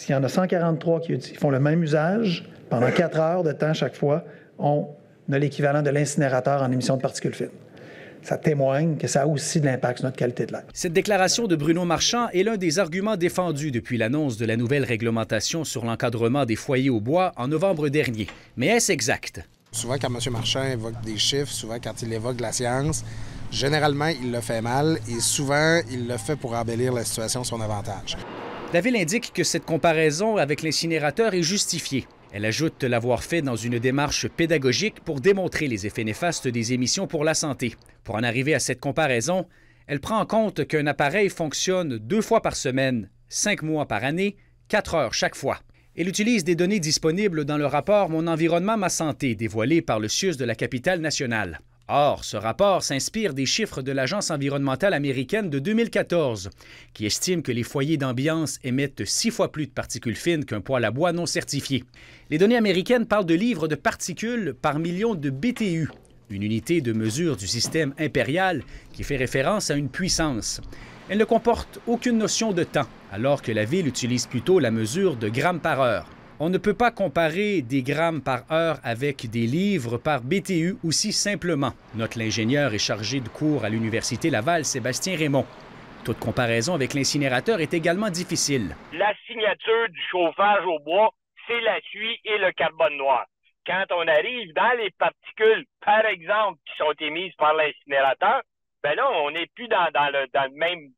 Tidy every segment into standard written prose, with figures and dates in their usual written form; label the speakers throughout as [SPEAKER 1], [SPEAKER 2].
[SPEAKER 1] S'il y en a 143 qui font le même usage, pendant 4 heures de temps chaque fois, on a l'équivalent de l'incinérateur en émissions de particules fines. Ça témoigne que ça a aussi de l'impact sur notre qualité de l'air.
[SPEAKER 2] Cette déclaration de Bruno Marchand est l'un des arguments défendus depuis l'annonce de la nouvelle réglementation sur l'encadrement des foyers au bois en novembre dernier. Mais est-ce exact?
[SPEAKER 3] Souvent, quand M. Marchand évoque des chiffres, souvent quand il évoque la science, généralement, il le fait mal et souvent, il le fait pour embellir la situation à son avantage.
[SPEAKER 2] La Ville indique que cette comparaison avec l'incinérateur est justifiée. Elle ajoute l'avoir fait dans une démarche pédagogique pour démontrer les effets néfastes des émissions pour la santé. Pour en arriver à cette comparaison, elle prend en compte qu'un appareil fonctionne 2 fois par semaine, 5 mois par année, 4 heures chaque fois. Elle utilise des données disponibles dans le rapport Mon environnement, ma santé, dévoilé par le CIUS de la capitale nationale. Or, ce rapport s'inspire des chiffres de l'Agence environnementale américaine de 2014, qui estime que les foyers d'ambiance émettent 6 fois plus de particules fines qu'un poêle à bois non certifié. Les données américaines parlent de livres de particules par million de BTU, une unité de mesure du système impérial qui fait référence à une puissance. Elle ne comporte aucune notion de temps, alors que la Ville utilise plutôt la mesure de grammes par heure. On ne peut pas comparer des grammes par heure avec des livres par BTU aussi simplement, note l'ingénieur et chargé de cours à l'Université Laval, Sébastien Raymond. Toute comparaison avec l'incinérateur est également difficile.
[SPEAKER 4] La signature du chauffage au bois, c'est la suie et le carbone noir. Quand on arrive dans les particules, par exemple, qui sont émises par l'incinérateur, ben là, on n'est plus dans le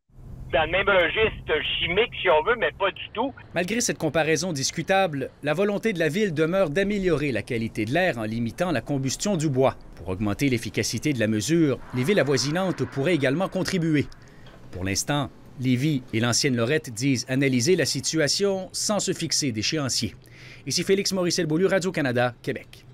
[SPEAKER 4] même registre chimique, si on veut, mais pas du tout.
[SPEAKER 2] Malgré cette comparaison discutable, la volonté de la Ville demeure d'améliorer la qualité de l'air en limitant la combustion du bois. Pour augmenter l'efficacité de la mesure, les villes avoisinantes pourraient également contribuer. Pour l'instant, Lévis et l'ancienne Lorette disent analyser la situation sans se fixer d'échéancier. Ici Félix Maurice-Beaulieu, Radio-Canada, Québec.